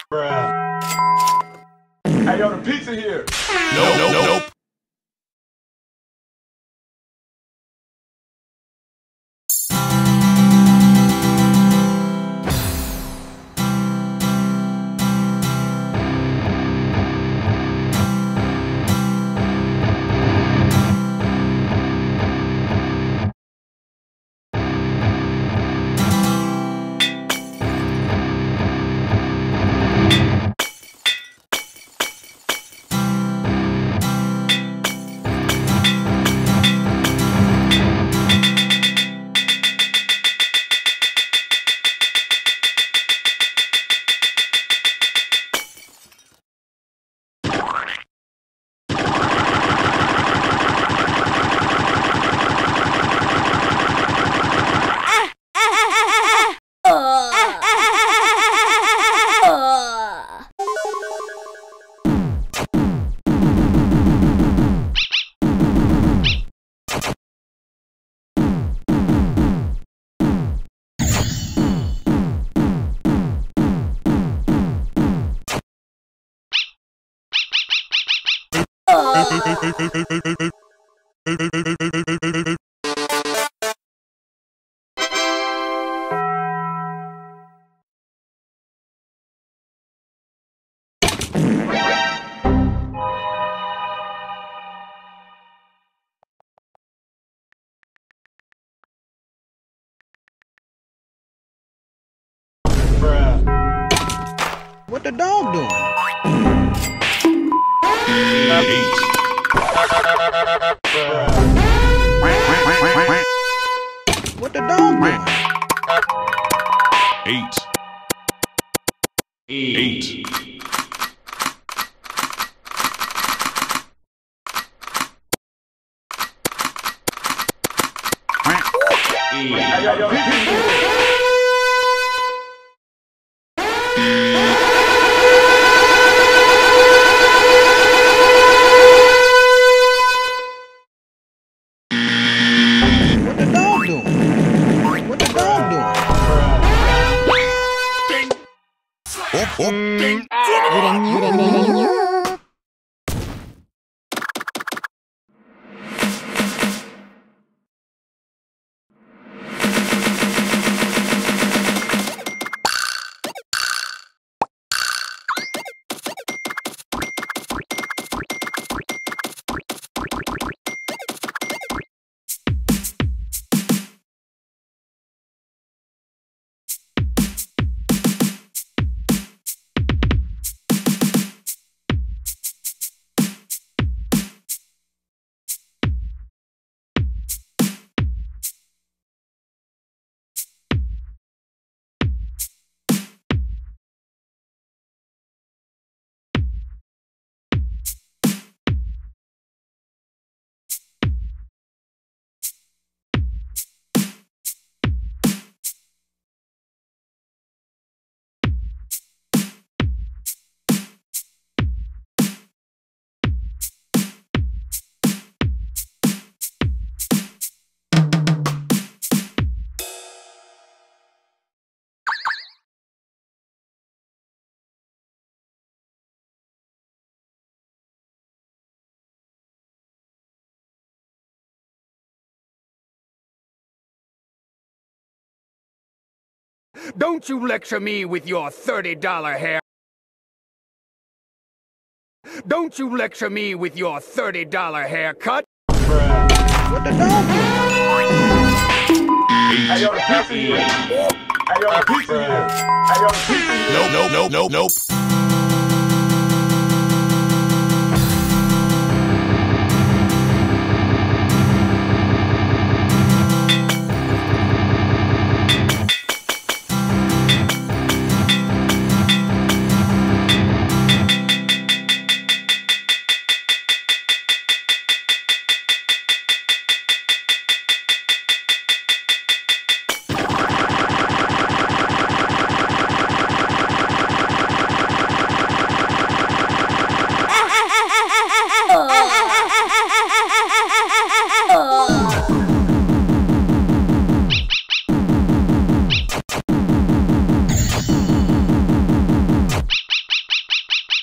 Bruh. Hey, yo, the pizza here. Nope. Bruh. What the dog doing? What the dog doing? 8. Hey, yo, pizza here. What the dog doing? What the dog doing? Don't you lecture me with your $30 hair. Don't you lecture me with your $30 haircut. What the dog doing? Hey, yo, the pizza here. Hey, yo, the pizza here. Hey, yo, the pizza here. Nope.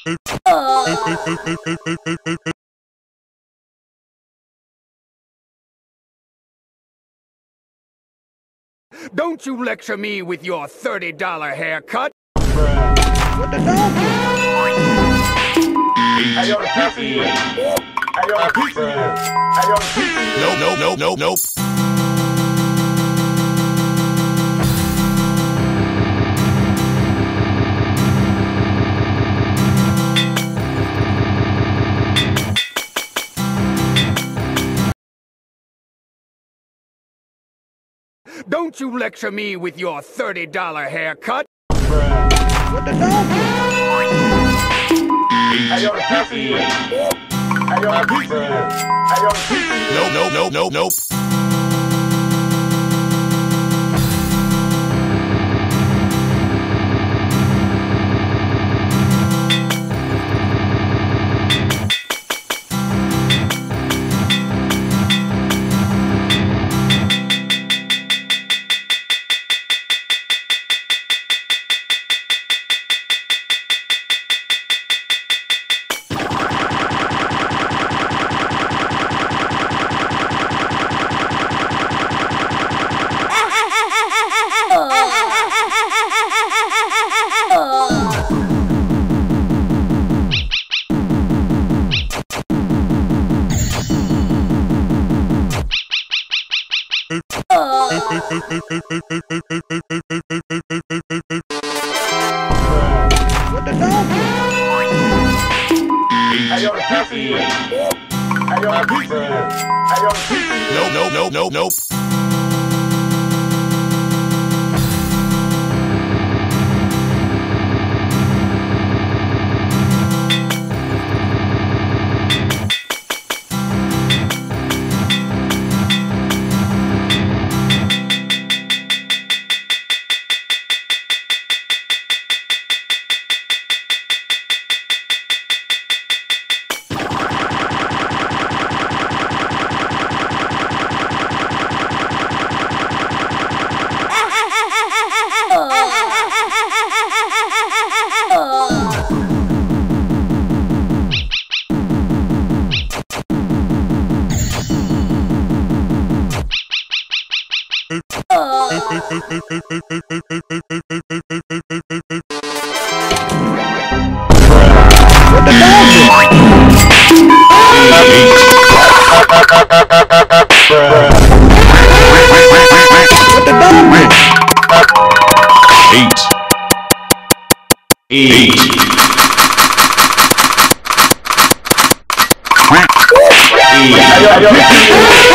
Don't you lecture me with your $30 haircut. What the dog doing? Hey, yo, Pepsi. Hey, yo, pizza. Hey, yo, pizza. Nope. Don't you lecture me with your $30 haircut. What the dog doing? Hey, yo, Pepsi. Hey, yo, pizza. Hey, yo, pizza. Nope. What the dog doing? Hey, yo, Pepsi. Hey, yo, pizza. Hey, yo, pizza. Nope. What the dog doing? What the dog doing? 8. Hey, yo, Pepsi.